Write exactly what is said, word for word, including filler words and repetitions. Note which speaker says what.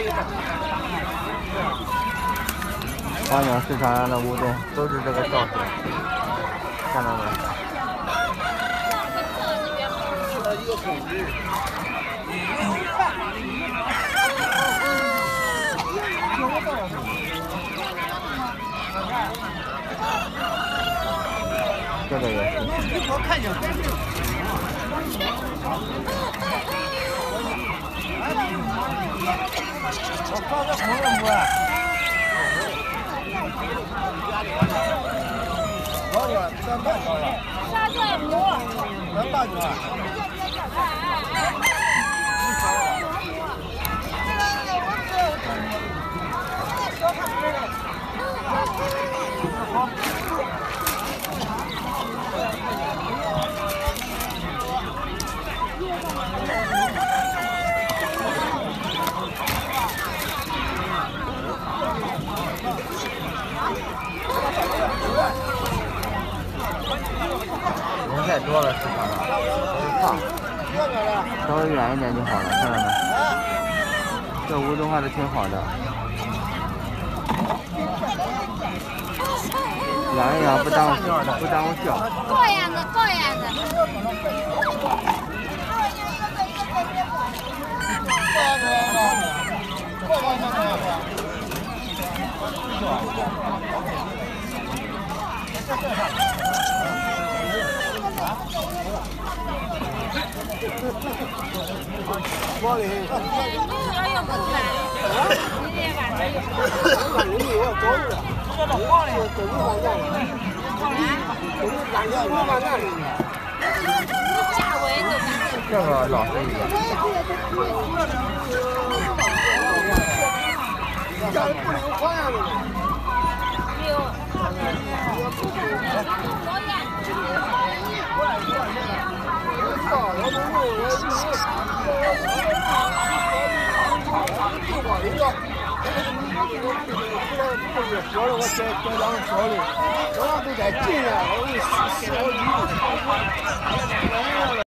Speaker 1: 花鸟市场上的乌冬都是这个造型，看到没？一个孔子。这个也是。我看见。我放个红了不？多少？三百多了。三百五。三百多。人太多了，市场上都胖，稍微远一点就好了，看到没？这乌冬还是挺好的，养一养不耽误不耽误笑。
Speaker 2: 高样子，高样子。
Speaker 3: 我的，
Speaker 2: 要用不来，你这晚上有。
Speaker 3: 反正你我多着，这都黄的，都是黄的，都是干的，我把那里。
Speaker 2: 价位都
Speaker 1: 这个老实一点。
Speaker 3: 家里不留花样的。
Speaker 2: 没有。老远。
Speaker 3: 说了我这这两个说的，我都在进来，我给死死好几。